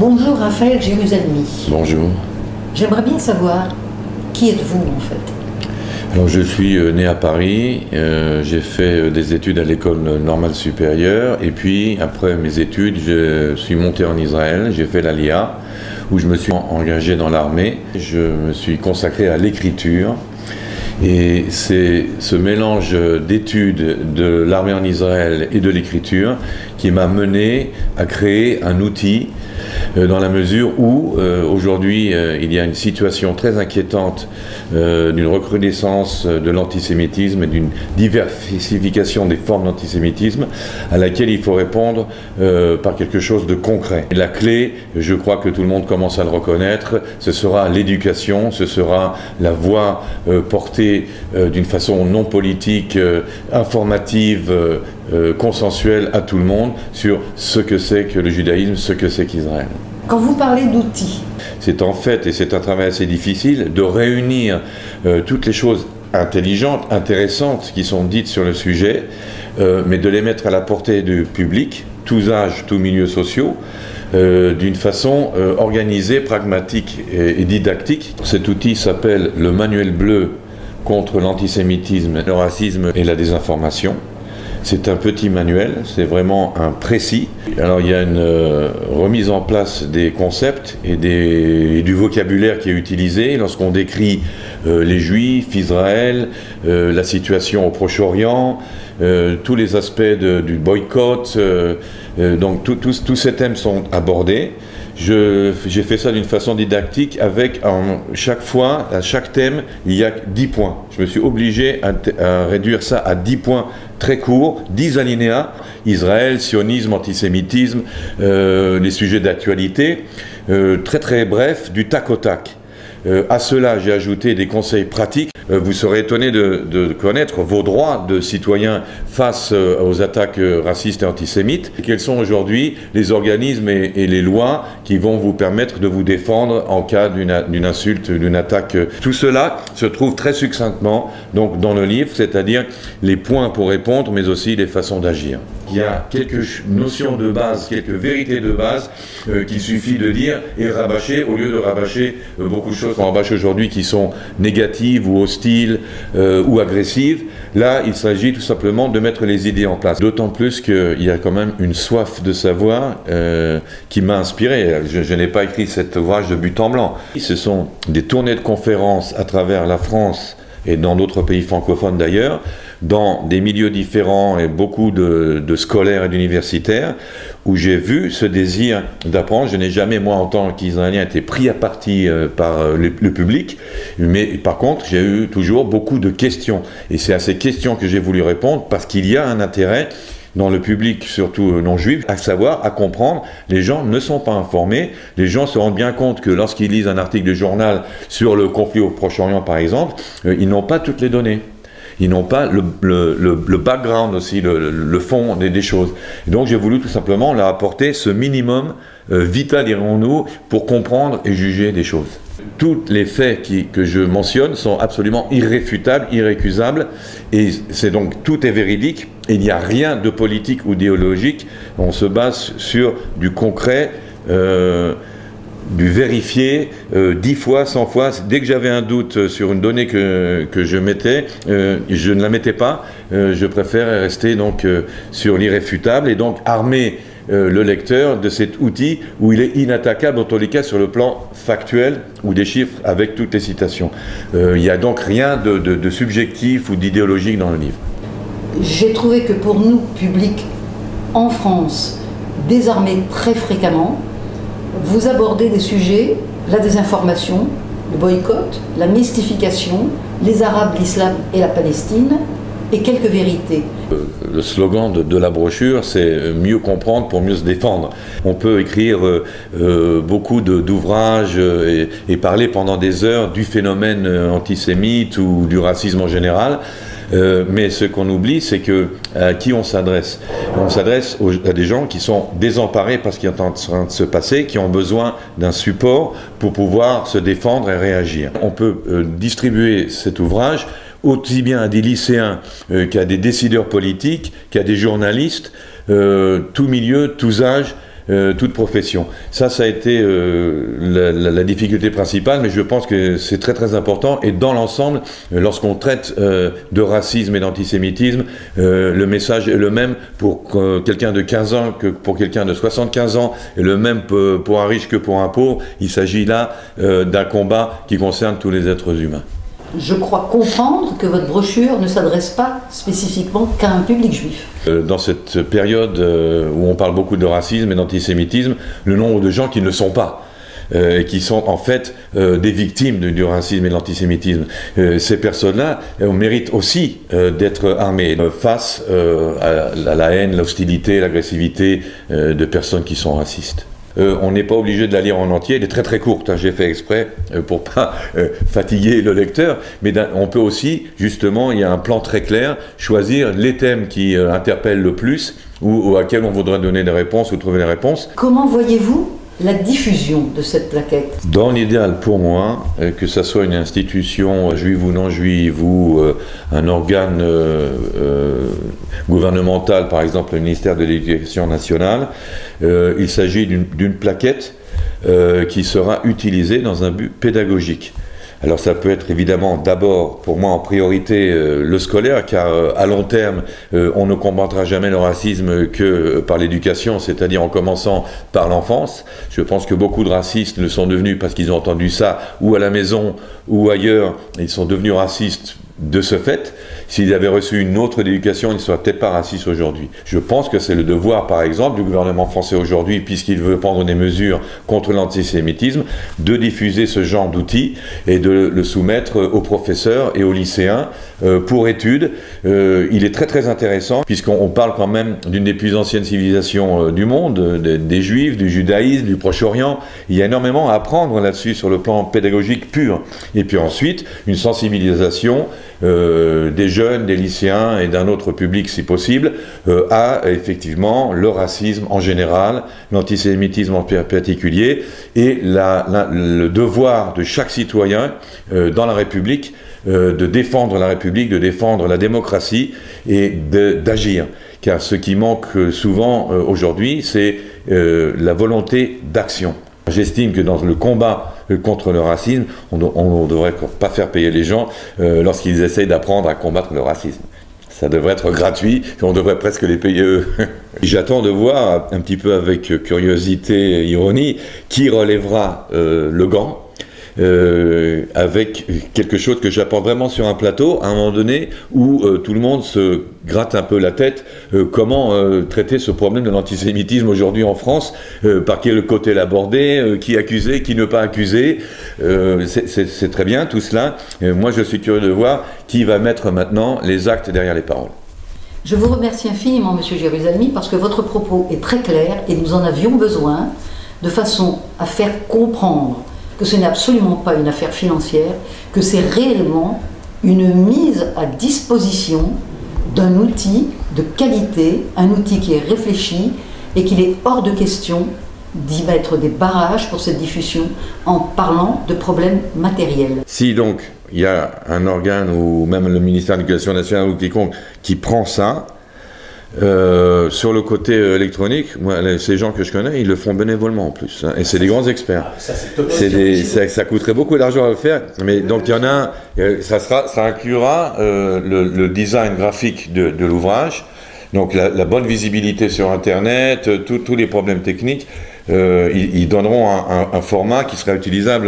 Bonjour Raphaël Jérusalemi. Bonjour. J'aimerais bien savoir, qui êtes-vous en fait? Alors je suis né à Paris, j'ai fait des études à l'école normale supérieure et puis après mes études je suis monté en Israël, j'ai fait l'Aliyah où je me suis engagé dans l'armée. Je me suis consacré à l'écriture et c'est ce mélange d'études de l'armée en Israël et de l'écriture qui m'a mené à créer un outil dans la mesure où aujourd'hui il y a une situation très inquiétante d'une recrudescence de l'antisémitisme et d'une diversification des formes d'antisémitisme à laquelle il faut répondre par quelque chose de concret. Et la clé, je crois que tout le monde commence à le reconnaître, ce sera l'éducation, ce sera la voix portée d'une façon non politique, informative, consensuelle à tout le monde sur ce que c'est que le judaïsme, ce que c'est qu'Israël. Quand vous parlez d'outils, c'est en fait, et c'est un travail assez difficile, de réunir toutes les choses intelligentes, intéressantes qui sont dites sur le sujet, mais de les mettre à la portée du public, tous âges, tous milieux sociaux, d'une façon organisée, pragmatique et didactique. Cet outil s'appelle le manuel bleu contre l'antisémitisme, le racisme et la désinformation. C'est un petit manuel, c'est vraiment un précis. Alors il y a une remise en place des concepts et du vocabulaire qui est utilisé lorsqu'on décrit les Juifs, Israël, la situation au Proche-Orient, tous les aspects du boycott, donc tous ces thèmes sont abordés. J'ai fait ça d'une façon didactique avec, chaque fois, à chaque thème, il y a 10 points. Je me suis obligé à réduire ça à 10 points très courts, 10 alinéas, Israël, sionisme, antisémitisme, les sujets d'actualité, très très bref, du tac au tac. À cela, j'ai ajouté des conseils pratiques. Vous serez étonné de connaître vos droits de citoyens face aux attaques racistes et antisémites. Quels sont aujourd'hui les organismes et les lois qui vont vous permettre de vous défendre en cas d'une insulte, d'une attaque. Tout cela se trouve très succinctement donc, dans le livre, c'est-à-dire les points pour répondre, mais aussi les façons d'agir. Il y a quelques notions de base, quelques vérités de base qu'il suffit de dire et rabâcher, au lieu de rabâcher beaucoup de choses qu'on rabâche aujourd'hui qui sont négatives ou hostiles ou agressives. Là, il s'agit tout simplement de mettre les idées en place. D'autant plus qu'il y a quand même une soif de savoir qui m'a inspiré. Je n'ai pas écrit cet ouvrage de but en blanc. Ce sont des tournées de conférences à travers la France et dans d'autres pays francophones d'ailleurs, dans des milieux différents et beaucoup de scolaires et d'universitaires, où j'ai vu ce désir d'apprendre. Je n'ai jamais, moi, en tant qu'Israélien, été pris à partie par le public, mais par contre, j'ai eu toujours beaucoup de questions. Et c'est à ces questions que j'ai voulu répondre, parce qu'il y a un intérêt dans le public, surtout non juif, à savoir, à comprendre. Les gens ne sont pas informés. Les gens se rendent bien compte que lorsqu'ils lisent un article de journal sur le conflit au Proche-Orient, par exemple, ils n'ont pas toutes les données. Ils n'ont pas le background aussi, le fond des choses. Et donc j'ai voulu tout simplement leur apporter ce minimum vital, dirons-nous, pour comprendre et juger des choses. Tous les faits que je mentionne sont absolument irréfutables, irrécusables, et c'est donc tout est véridique, et il n'y a rien de politique ou d'idéologique. On se base sur du concret, du vérifié 10 fois, 100 fois. Dès que j'avais un doute sur une donnée que je mettais, je ne la mettais pas. Je préfère rester donc sur l'irréfutable et donc armer le lecteur de cet outil où il est inattaquable en tous les cas sur le plan factuel ou des chiffres avec toutes les citations. Il n'y a donc rien de subjectif ou d'idéologique dans le livre. J'ai trouvé que pour nous, public en France, désarmés très fréquemment, vous abordez des sujets, la désinformation, le boycott, la mystification, les Arabes, l'islam et la Palestine, et quelques vérités. Le slogan de la brochure, c'est « mieux comprendre pour mieux se défendre ». On peut écrire beaucoup d'ouvrages et parler pendant des heures du phénomène antisémite ou du racisme en général. Mais ce qu'on oublie, c'est à qui on s'adresse. On s'adresse à des gens qui sont désemparés par ce qui est en train de se passer, qui ont besoin d'un support pour pouvoir se défendre et réagir. On peut distribuer cet ouvrage aussi bien à des lycéens qu'à des décideurs politiques, qu'à des journalistes, tous milieux, tous âges, toute profession. Ça a été la difficulté principale, mais je pense que c'est très très important. Et dans l'ensemble, lorsqu'on traite de racisme et d'antisémitisme, le message est le même pour quelqu'un de 15 ans que pour quelqu'un de 75 ans, et le même pour un riche que pour un pauvre. Il s'agit là d'un combat qui concerne tous les êtres humains. Je crois comprendre que votre brochure ne s'adresse pas spécifiquement qu'à un public juif. Dans cette période où on parle beaucoup de racisme et d'antisémitisme, le nombre de gens qui ne le sont pas, et qui sont en fait des victimes du racisme et de l'antisémitisme, ces personnes-là méritent aussi d'être armées face à la haine, l'hostilité, l'agressivité de personnes qui sont racistes. On n'est pas obligé de la lire en entier, elle est très très courte, hein, j'ai fait exprès pour pas fatiguer le lecteur, mais on peut aussi, justement, il y a un plan très clair, choisir les thèmes qui interpellent le plus ou auxquels on voudrait donner des réponses ou trouver des réponses. Comment voyez-vous la diffusion de cette plaquette? Dans l'idéal pour moi, que ce soit une institution juive ou non juive ou un organe gouvernemental, par exemple le ministère de l'Éducation nationale, il s'agit d'une plaquette qui sera utilisée dans un but pédagogique. Alors ça peut être évidemment d'abord pour moi en priorité le scolaire, car à long terme on ne combattra jamais le racisme que par l'éducation, c'est-à-dire en commençant par l'enfance. Je pense que beaucoup de racistes le sont devenus parce qu'ils ont entendu ça ou à la maison ou ailleurs, ils sont devenus racistes de ce fait. S'ils avaient reçu une autre éducation, ils ne seraient peut-être pas racistes aujourd'hui. Je pense que c'est le devoir, par exemple, du gouvernement français aujourd'hui, puisqu'il veut prendre des mesures contre l'antisémitisme, de diffuser ce genre d'outils et de le soumettre aux professeurs et aux lycéens pour étude. Il est très très intéressant, puisqu'on parle quand même d'une des plus anciennes civilisations du monde, des Juifs, du judaïsme, du Proche-Orient. Il y a énormément à apprendre là-dessus sur le plan pédagogique pur. Et puis ensuite, une sensibilisation des jeunes, des lycéens et d'un autre public si possible, à effectivement le racisme en général, l'antisémitisme en particulier, et le devoir de chaque citoyen dans la République de défendre la République, de défendre la démocratie et d'agir. Car ce qui manque souvent aujourd'hui, c'est la volonté d'action. J'estime que dans le combat contre le racisme, on ne devrait pas faire payer les gens lorsqu'ils essayent d'apprendre à combattre le racisme. Ça devrait être gratuit, on devrait presque les payer eux. J'attends de voir, un petit peu avec curiosité et ironie, qui relèvera le gant, avec quelque chose que j'apporte vraiment sur un plateau, à un moment donné, où tout le monde se gratte un peu la tête, comment traiter ce problème de l'antisémitisme aujourd'hui en France, par quel côté l'aborder, qui accuser, qui ne pas accuser, c'est très bien tout cela. Moi je suis curieux de voir qui va mettre maintenant les actes derrière les paroles. Je vous remercie infiniment, Monsieur Gerusalmi, parce que votre propos est très clair et nous en avions besoin, de façon à faire comprendre que ce n'est absolument pas une affaire financière, que c'est réellement une mise à disposition d'un outil de qualité, un outil qui est réfléchi et qu'il est hors de question d'y mettre des barrages pour cette diffusion en parlant de problèmes matériels. Si donc il y a un organe ou même le ministère de l'Éducation nationale ou quiconque qui prend ça, sur le côté électronique, moi, ces gens que je connais, ils le font bénévolement en plus, hein, et c'est des grands experts. Ça coûterait beaucoup d'argent à le faire, mais donc il y en a, ça inclura le design graphique de l'ouvrage, donc la bonne visibilité sur Internet, tous les problèmes techniques, ils donneront un format qui sera utilisable